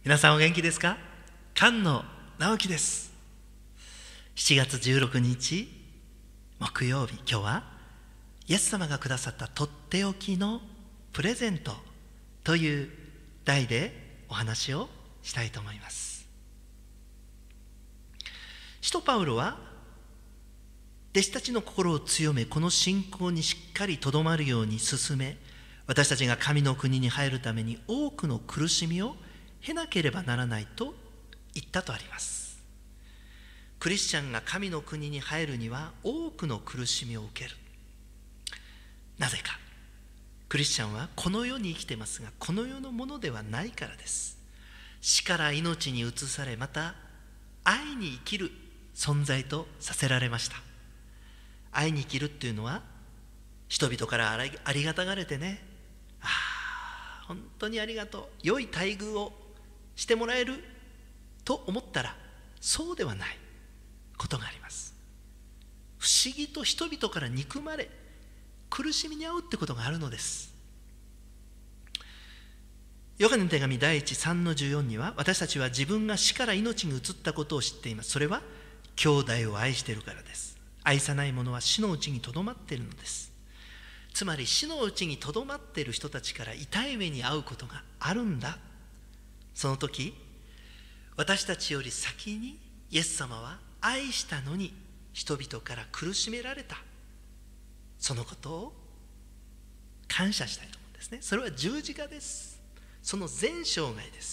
皆さんお元気ですか？菅野直樹です。7月16日木曜日、今日はイエス様がくださったとっておきのプレゼントという題でお話をしたいと思います。使徒パウロは弟子たちの心を強め、この信仰にしっかりとどまるように進め、私たちが神の国に入るために多くの苦しみを経なければならないと言ったとあります。クリスチャンが神の国に入るには多くの苦しみを受ける。なぜか。クリスチャンはこの世に生きてますが、この世のものではないからです。死から命に移され、また愛に生きる存在とさせられました。愛に生きるっていうのは、人々からありがたがれてね、本当にありがとう、良い待遇をしてもらえると思ったら、そうではないことがあります。不思議と人々から憎まれ、苦しみに遭うってことがあるのです。ヨハネの手紙第1:3-14には、私たちは自分が死から命に移ったことを知っています。それは兄弟を愛しているからです。愛さない者は死のうちにとどまっているのです。つまり死のうちにとどまっている人たちから痛い目に遭うことがあるんだ。その時、私たちより先にイエス様は愛したのに人々から苦しめられた。そのことを感謝したいと思うんですね。それは十字架です。その全生涯です。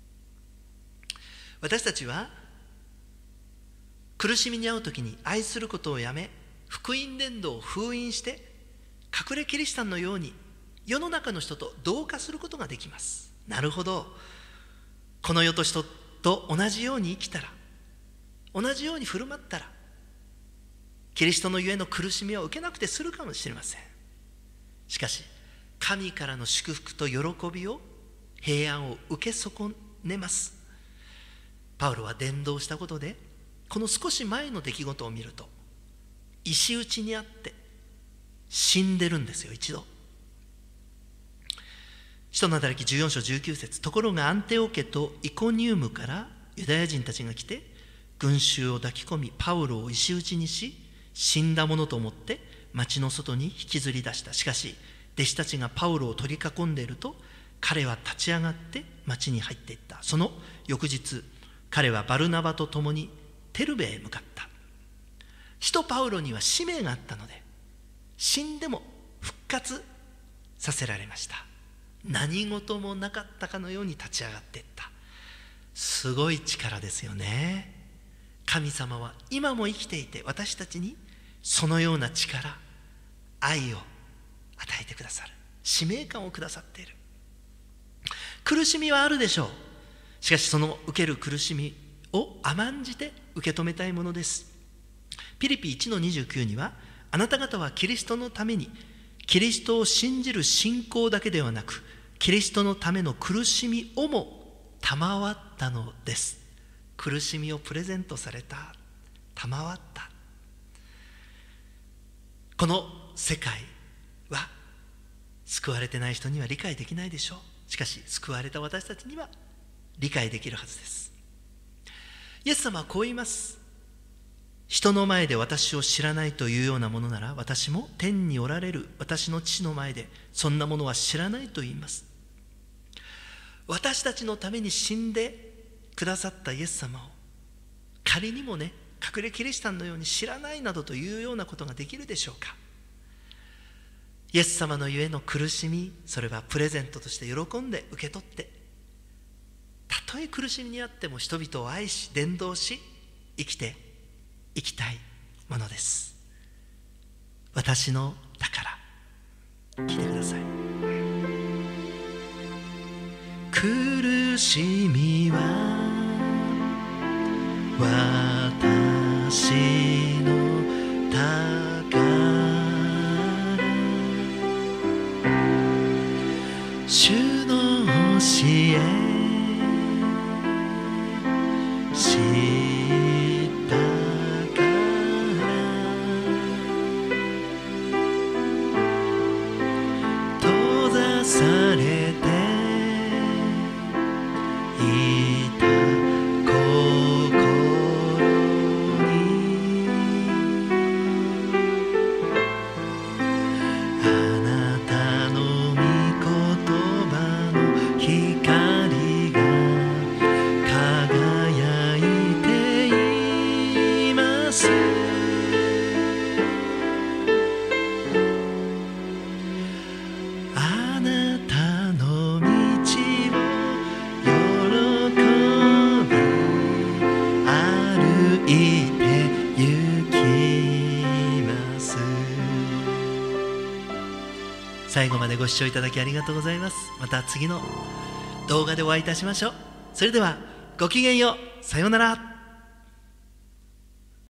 私たちは苦しみに遭う時に愛することをやめ、福音伝道を封印して隠れキリシタンのように世の中の人と同化することができます。なるほど、この世と人と同じように生きたら、同じように振る舞ったら、キリストのゆえの苦しみを受けなくて済むかもしれません。しかし神からの祝福と喜びを、平安を受け損ねます。パウロは伝道したことで、この少し前の出来事を見ると、石打ちにあって死んでるんですよ、一度。使徒の働き14章19節、ところがアンテオケとイコニウムからユダヤ人たちが来て、群衆を抱き込み、パウロを石打ちにし、死んだものと思って町の外に引きずり出した。しかし弟子たちがパウロを取り囲んでいると、彼は立ち上がって町に入っていった。その翌日、彼はバルナバと共にテルベへ向かった。使徒パウロには使命があったので、死んでも復活させられました。何事もなかったかのように立ち上がっていった。すごい力ですよね。神様は今も生きていて、私たちにそのような力、愛を与えてくださる。使命感をくださっている。苦しみはあるでしょう。しかしその受ける苦しみを甘んじて受け止めたいものです。ピリピ1:29には、あなた方はキリストのために、キリストを信じる信仰だけではなく、キリストのための苦しみをも賜ったのです。苦しみをプレゼントされた、賜った。この世界は救われてない人には理解できないでしょう。しかし救われた私たちには理解できるはずです。イエス様はこう言います。人の前で私を知らないというようなものなら、私も天におられる私の父の前でそんなものは知らないと言います。私たちのために死んでくださったイエス様を、仮にもね、隠れキリシタンのように知らないなどというようなことができるでしょうか。イエス様のゆえの苦しみ、それはプレゼントとして喜んで受け取って、たとえ苦しみにあっても人々を愛し伝道し生きていきたいものです。私の宝、聞いてください。苦しみは私の宝、主の教え知ったから、閉ざされて最後までご視聴いただきありがとうございます。また次の動画でお会いいたしましょう。それではごきげんよう。さようなら。